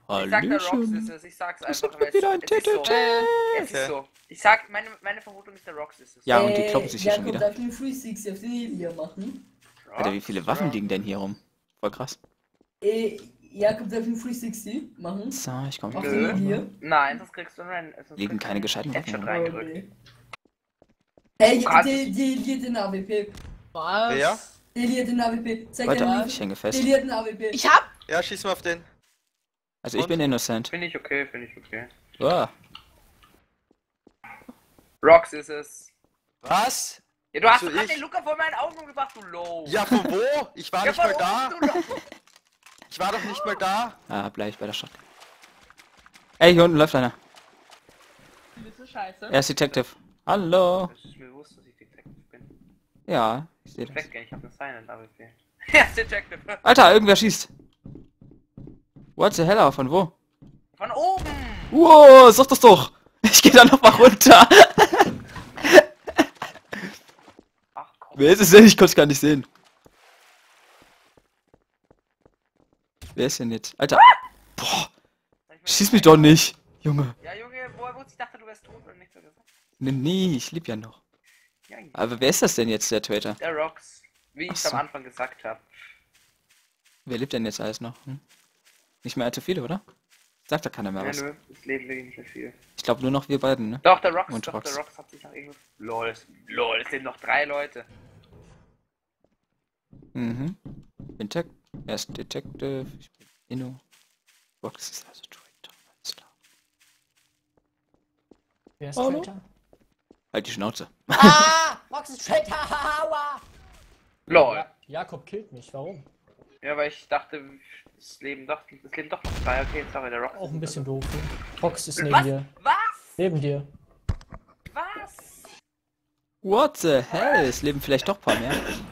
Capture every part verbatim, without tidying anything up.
Ich sag, der Rox ist Hallöchen. es. Ich sag's Es einfach. gibt wieder ein Es ist so. Tete. Es ist so. Ich sag, meine, meine Vermutung ist, der Rox ist es. Ja, und die Äh, kloppen sich hier schon Jakob, wieder. darf ich einen drei sechzig auf den Elia machen? Alter, wie viele Waffen liegen denn hier rum? Voll krass. Äh, Jakob, darf ich einen drei sechzig machen? So, ich komm Auf hier. den Nö. Elia? Nein, das kriegst du rein. Liegen keine gescheiten Waffen Headshot rum. reingedrückt. Hey, Du kannst- die, die, die hat den A W P. Was? Wer? Die hat den A W P. Zeig Warte, dir ich hänge fest. Die hat den A W P. Ich hab. Ja, schieß mal auf den. Also ich Und? bin innocent. Finde ich okay, finde ich okay. Oh. Rox ist es. Was? Ja, du hast So doch gerade ich? den Luca vor meinen Augen umgebracht, du Low. Ja, von wo? Ich war ja, nicht mal von da. uns, du Low. Ich war doch nicht mal da. Ah, bleib bei der Stadt. Ey, hier unten läuft einer. Bist du scheiße? Er ist Detective. Hallo. Das ist mir bewusst, dass ich Detective bin. Ja, ich sehe das. Weggehen, ich hab eine Silent A W P. Ja, ist Detective. Alter, irgendwer schießt. What the hell, von wo? Von oben. Wow, sag das doch. Ich geh da noch mal runter. Ach komm. Wer ist es denn? Ich konnte es gar nicht sehen. Wer ist denn jetzt? Alter. Boah, schieß mich doch nicht. Junge. Ja, Junge, woher wusste ich dachte, du wärst tot oder nichts so gesagt? Nee, nee, ich lieb ja noch. Ja, ja. Aber wer ist das denn jetzt, der Traitor? Der Rox. Wie ich Ach so. am Anfang gesagt habe. Wer lebt denn jetzt alles noch? Hm? Nicht mehr allzu viele, oder? Sagt da keiner mehr Ja, was. nö, es leben wirklich nicht mehr viel. Ich glaube nur noch wir beiden, ne? Doch, der Rox, Und doch, Rox. der Rox hat sich noch irgendwas... Lol, es- lol, es sind noch drei Leute. Mhm. Bin Tech. Er ist Detective. Ich bin Inno. Rox ist also Traitor. Alles klar. Wer ist Hallo? Traitor? Halt die Schnauze. Ah! Rox ist Traitor! Aua! Lol. Ja, Jakob killt mich, warum? Ja, weil ich dachte, das Leben doch, das Leben doch noch drei. Okay, sorry, der Rox. Auch ein bisschen doof. Ne? Rox ist neben Was? dir. Was? Neben dir. Was? What the hell? Es leben vielleicht doch ein paar mehr.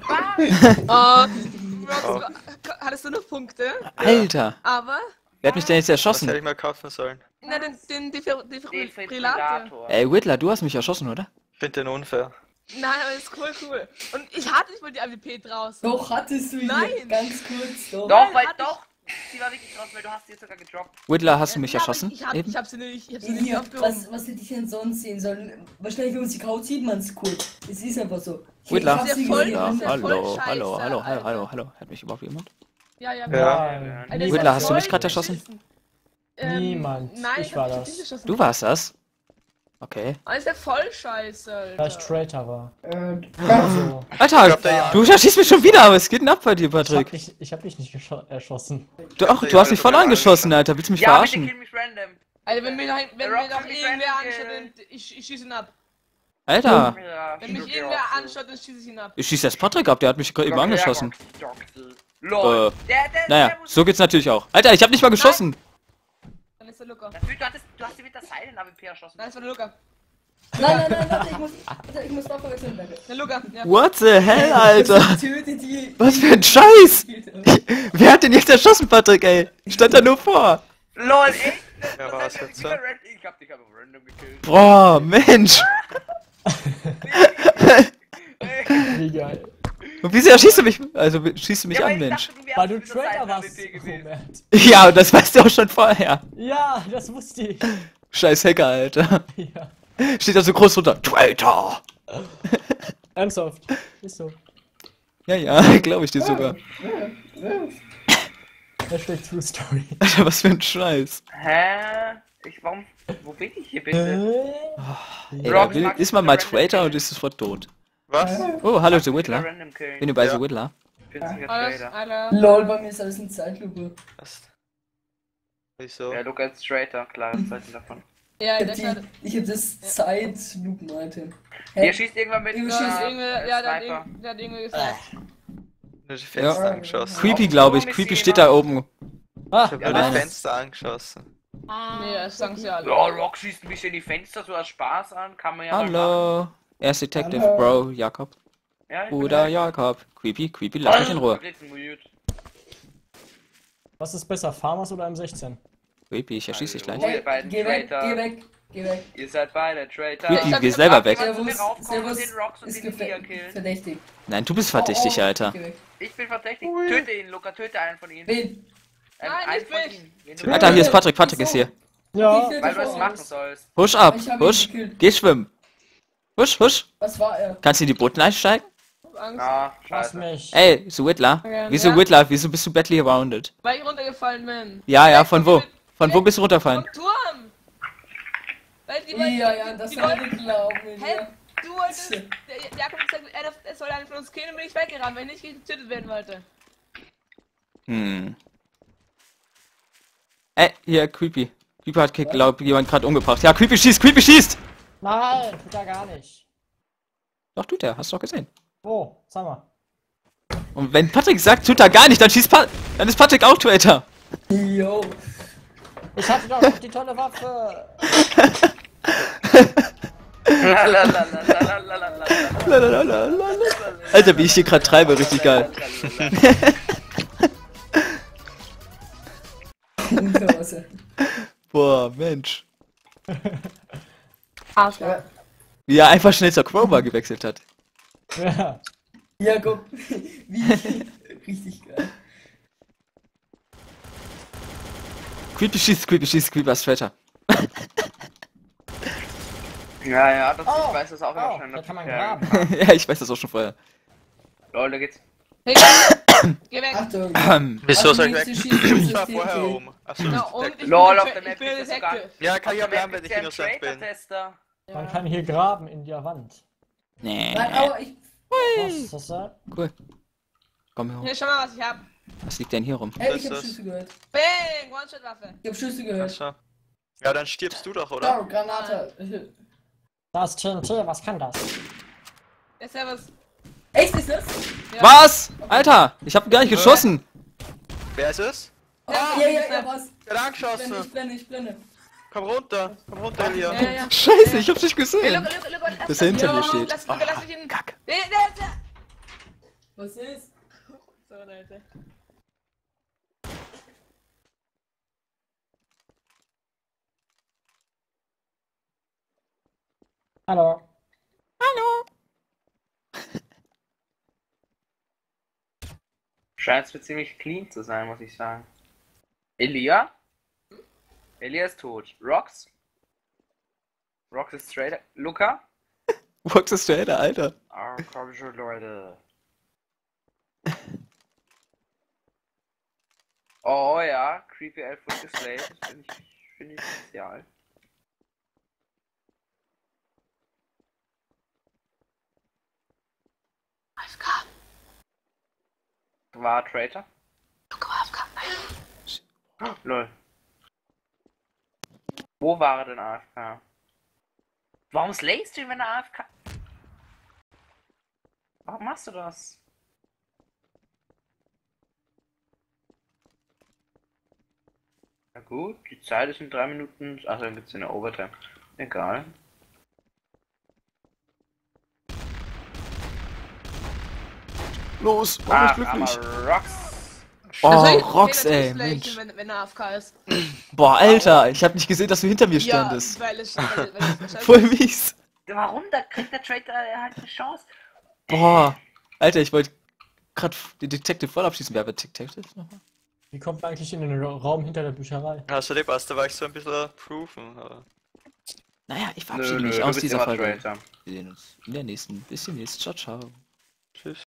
Oh, Rox, hattest du noch Punkte? Alter! Aber, Wer hat mich denn jetzt Was erschossen? hätte ich mal kaufen sollen? na, den, den Defibrillator. Defibrillator. Ey, Whittler, du hast mich erschossen, oder? Ich finde den unfair. Nein, aber das ist cool, cool. Und ich hatte nicht mal die A W P draußen. Doch, hattest du ihn. Nein. Ganz kurz, doch. Doch, weil hatte ich- doch. Sie war wirklich raus, weil du hast sie sogar gedroppt. Whittler, hast du mich Ja, aber erschossen? Ich hab, Eben? ich hab sie nicht, ich hab sie nicht Elia, aufgehoben. was, was hätte ich denn sonst sehen sollen? Wahrscheinlich, wenn man sie kaut, sieht man es cool. Es ist einfach so. Ich- Whittler? ich hab Ist sie ja voll- gesehen. Ja, ist ja voll hallo, scheiße, hallo, hallo, hallo, Alter. hallo, hallo. Hat mich überhaupt jemand? Ja, ja, Ja. Nein, Alter, Whittler, das hast ist du mich voll gerade erschossen? beschissen. Ähm, Niemand. Nein, Ich ich war hab das. dich nicht erschossen. Du warst das? Okay. Das ist ja voll scheiße, Alter. Da ich Traitor war. Äh, Also, Alter, glaub, der- du erschießt mich schon wieder. Was geht denn ab bei dir, ich hab Patrick? dich, ich hab dich nicht gescho- erschossen. Doch, du hast mich voll angeschossen, Alter. Willst du mich Ja, bitte verarschen? kill mich random. Also wenn mir noch, wenn Der mir Rox noch will mich irgendwer random anschaut, killen. dann ich, ich schieße ihn ab. Alter, Ja, Wenn mich stimmt, irgendwer Roxy. anschaut, dann schieße ich ihn ab. ich schieß jetzt Patrick ab. Der hat mich gerade eben Ja, angeschossen. Roxy, Roxy. Lol. Äh, Der, der, Naja, der muss- so geht's natürlich auch. Alter, ich hab nicht mal geschossen. Dann ist der Luca. Natürlich, du, hattest, du hast sie mit der Silent A W P erschossen. Nein, das war der Luca. Nein, nein, nein, warte, ich muss, warte, ich muss Waffe wechseln, danke. Der Luca, ja. What the hell, Alter? Töte die. Was für ein Scheiß! Wer hat denn jetzt erschossen, Patrick, ey? Stand da nur vor. Lol, echt? Ja, Das war heißt, es jetzt ich so? war ran- Ich hab dich aber random gekillt. Boah, Mensch. Wie geil. Und wieso erschießt du mich? Also schießt du mich Ja, an, weil ich Mensch. dachte, du wärst Weil du mit der Traitor Silent A W warst, P gewesen. Robert. Ja, und das weißt du auch schon vorher. Ja, das wusste ich. Scheiß Hacker, Alter. Ja. Steht da so groß drunter. Traitor! Ernsthaft. Ist so. Ja, ja, glaube ich dir sogar. Hashtag True Story. Alter, was für ein Scheiß. Hä? Ich, warum? Wo bin ich hier bitte? Äh? Ey, Rox, da will, magst ist du man mal random Traitor killen? und ist sofort tot. Was? Oh, hallo, The Wieder Whittler. random killen. Bin du bei Ja. The Whittler? Ich bin sicher Alles, Traitor. Alter. Lol, bei mir ist alles in Zeitlupe. Was? Wieso? Ja, Luca ist Traitor, klare Zeichen davon. Ja, Ich der hab, hat... die, ich hab das Zeitlupen-Item. Der schießt irgendwann mit Ihr äh, schießt Irgendwie, ja, der hat, Sniper. irgendwie- der hat irgendwie gesagt. Nur die Fenster Ja. angeschossen. Creepy, Auf glaube ich. Turm ist Creepy jemand. steht da oben. Ah, Ich hab Ja, nur die was? Fenster angeschossen. Nee, das sagen sie alle. Ja, Rock schießt ein bisschen die Fenster so als Spaß an, kann man ja mal machen. Hallo. Er ist Detective, Hallo. Bro, Jakob. Ja, ich bin Bruder halt- Jakob. Creepy, creepy, lass mich in Ruhe. Vergessen, mute. was ist besser, Farmers oder M sechzehn? Creepy, ich erschieße dich gleich. Hallo. Hey, Ihr beiden geh weg, Traitor. geh weg, geh weg. Ihr seid beide Traitor. Creepy, Ich hab geh gesagt, selber weg. jemand zu mir Servus, raufkommen und Servus, den Rocks und ist den Nia gefe- killen. verdächtig. Nein, du bist verdächtig, Oh, oh, Alter. geh weg. Ich bin verdächtig. Töte ihn, Luca, töte einen von ihnen. Wen? Ähm, Nein, einen nicht von mich. ihnen, wen du Alter, hier ist willst. Patrick, Patrick ist hier. Ja. Wie Weil du es viel machen aus? sollst. Husch ab, Ich hab ihn husch, gekillt. geh schwimmen. Husch, husch. Was war er? Kannst du in die Boote einsteigen? Angst. Ah, Lass scheiße. mich. Ey, so Whittler. Ja. Wieso Ja. Whittler? Wieso bist du badly rounded? Weil ich runtergefallen bin. Ja, ja, Weg von wo? dem- Von wo weg bist du runtergefallen? Vom Turm! Weil die wollten. Ja, ja, das die soll wollten. ich glauben. Hä? Ja. Du wolltest. Der der Jakob hat gesagt, er, darf- er soll einen von uns killen und bin ich weggerannt, weil ich nicht getötet werden wollte. Hm. Ey, hier, Creepy. Creepy hat, glaub jemand gerade umgebracht. Ja, Creepy schießt, Creepy schießt! Nein, tut er gar nicht. Doch, tut er, hast du doch gesehen. Wo? Sag mal. Und wenn Patrick sagt, tut er gar nicht, dann schießt Pa- dann ist Patrick auch Traitor. Yo. Ich hatte doch noch die tolle Waffe. Lalalalalalala. Lalalala. Alter, wie ich hier gerade treibe, richtig geil. Unterhose. Boah, Mensch. Arschloch. Ja. Wie er einfach schnell zur Crowbar gewechselt hat. Ja. Ja, guck. Wie. Richtig geil. Creepy schießt, Creepy schießt, Creepy ist Traitor. Ja, ja, das, Oh, ich weiß das auch immer oh, schon. da kann man Ja. graben. Ja, ich weiß das auch schon vorher. Lol, da geht's. Hey, geh weg. Achtung. Ähm, Wieso Also soll ich nächste weg? Schießen- Ich war Schießen- vorher Schießen- oben. Achso, Ja, das und ist ich Lol, bin, auf der der Tra- Map ich bin ist das Detective. sogar- Ja, kann ich Auf der haben, Map wenn ist ich der innocent bin. Traitor-Tester. Man Ja. kann hier graben in der Wand. nee. Nein, aber ich. Was ist das da? Cool. Komm hier hoch. Hier, schau mal, was ich hab. Was liegt denn hier rum? Ey, Was ich hab ist das? Schüsse gehört. Bang, One-Shot-Waffe. Ich hab Schüsse gehört. Achso. Ja, dann stirbst du doch, oder? Oh, Granate. Das T N T, was kann das? Ja, servus. Echt, ist das? Ja. Was? Alter, ich hab gar nicht geschossen. Wer ist es? Ja, ja, ja, ja, was? Der hat Ich blende, ich angeschossen. blende, ich blende. Komm runter. Komm runter, Elia. Ja, ja, ja. Scheiße, ich hab's nicht Hey, gesehen. look, look, look, look, Dass er hinter Ja, mir steht. Lass, Luca, lass mich in. Kacke. Der, der, der. Was ist? So, Leute. Hallo. Scheint mir ziemlich clean zu sein, muss ich sagen. Elia? Elia ist tot. Rox? Rox ist Traitor. Luca? Rox ist Traitor, Alter. Ah, komm schon, Leute. Oh ja, Creepy Elf wird geslayed. Das finde ich, find ich spezial. A F K. War Traitor? Luca war A F K. Nein. Lol. Wo war er denn A F K? Warum slayst du ihn, wenn er A F K? Warum machst du das? Na gut, die Zeit ist in drei Minuten. Ach, dann gibt's eine Overtime. Egal. Los, Ah, oh, glücklich. armer Rox. Oh, Also, ich- Rox, okay, ey, natürlich Mensch. Wenn, wenn er A F K ist. Boah, Alter, ich hab nicht gesehen, dass du hinter mir Ja, standest. weil es. Weil, weil es Voll mies. Warum? Da kriegt der Traitor halt eine Chance. Boah, Alter, ich wollte gerade den Detective voll abschießen. Wer war Detective nochmal? Wie kommt man eigentlich in den Ra- Raum hinter der Bücherei? Hast du die passt, da war ich so ein bisschen proven, aber. Naja, ich Nö, verabschiede nö, mich du aus bist dieser immer Folge. Traitor. Wir sehen uns in der nächsten. Bis demnächst. Ciao, ciao. Tschüss.